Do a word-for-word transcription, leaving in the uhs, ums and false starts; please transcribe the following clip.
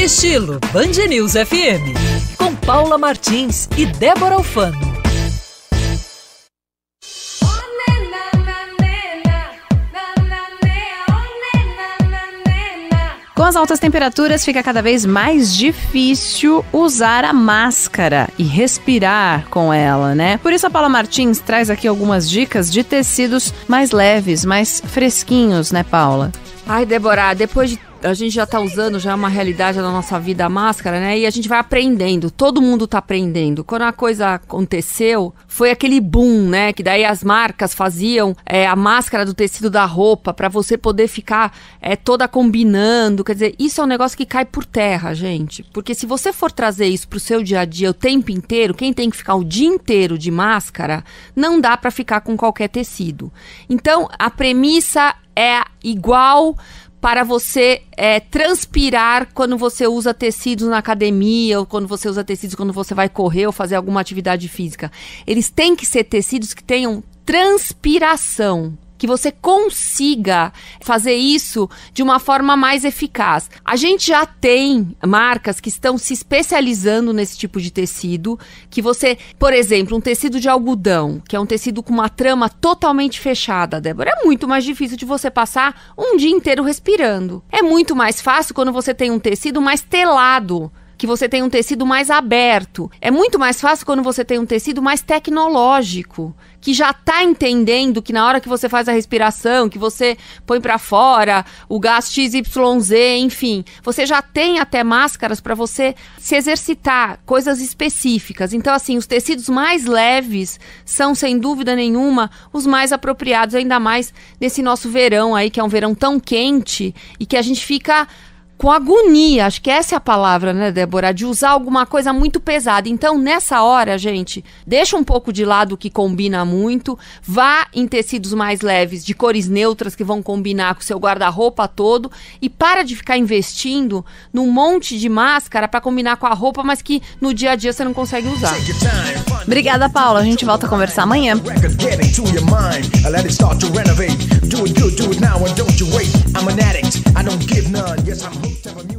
Estilo Band News F M, com Paula Martins e Débora Alfano. Com as altas temperaturas, fica cada vez mais difícil usar a máscara e respirar com ela, né? Por isso a Paula Martins traz aqui algumas dicas de tecidos mais leves, mais fresquinhos, né, Paula? Ai, Débora, depois de a gente já tá usando, já é uma realidade da nossa vida a máscara, né? E a gente vai aprendendo, todo mundo tá aprendendo. Quando a coisa aconteceu, foi aquele boom, né? Que daí as marcas faziam é, a máscara do tecido da roupa pra você poder ficar é, toda combinando. Quer dizer, isso é um negócio que cai por terra, gente. Porque se você for trazer isso pro seu dia a dia o tempo inteiro, quem tem que ficar o dia inteiro de máscara, não dá pra ficar com qualquer tecido. Então, a premissa é igual para você é, transpirar quando você usa tecidos na academia, ou quando você usa tecidos quando você vai correr ou fazer alguma atividade física. Eles têm que ser tecidos que tenham transpiração, que você consiga fazer isso de uma forma mais eficaz. A gente já tem marcas que estão se especializando nesse tipo de tecido, que você, por exemplo, um tecido de algodão, que é um tecido com uma trama totalmente fechada, Débora, é muito mais difícil de você passar um dia inteiro respirando. É muito mais fácil quando você tem um tecido mais telado, que você tem um tecido mais aberto. É muito mais fácil quando você tem um tecido mais tecnológico, que já está entendendo que na hora que você faz a respiração, que você põe para fora o gás X Y Z, enfim, você já tem até máscaras para você se exercitar, coisas específicas. Então, assim, os tecidos mais leves são, sem dúvida nenhuma, os mais apropriados, ainda mais nesse nosso verão aí, que é um verão tão quente e que a gente fica com agonia, acho que essa é a palavra, né, Débora, de usar alguma coisa muito pesada. Então, nessa hora, gente, deixa um pouco de lado o que combina muito, vá em tecidos mais leves, de cores neutras que vão combinar com o seu guarda-roupa todo, e para de ficar investindo num monte de máscara para combinar com a roupa, mas que no dia a dia você não consegue usar. Obrigada, Paula. A gente volta a conversar amanhã. Do it good, do it now, and don't you wait. I'm an addict, I don't give none. Yes, I'm hooked.